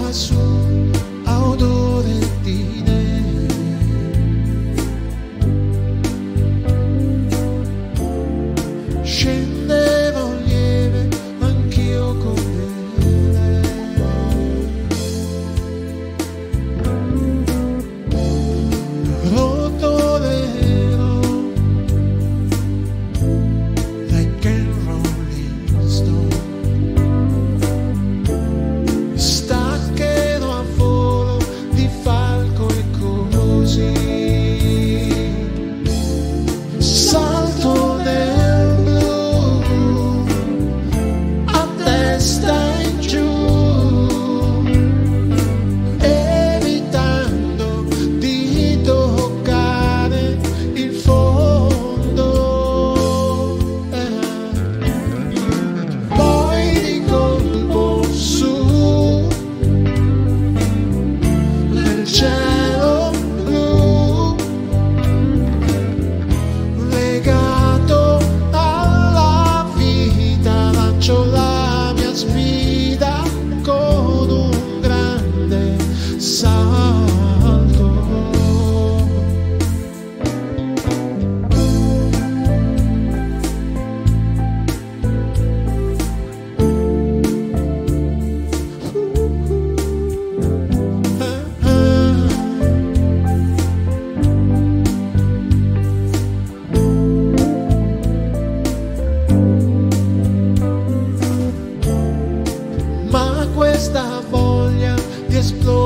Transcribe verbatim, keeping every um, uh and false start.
lassù a odore di neve. Scendevo lieve anch'io con lei. Rotolero like a rolling stone. Staccherò a volo di falco e così salto nel blu a testa in giù, evitando di toccare il fondo. Eh. Poi di colpo su nel cielo blu, legato alla vita, lancio la mia sfida con un grande salto. Ma questa voglia di esplodere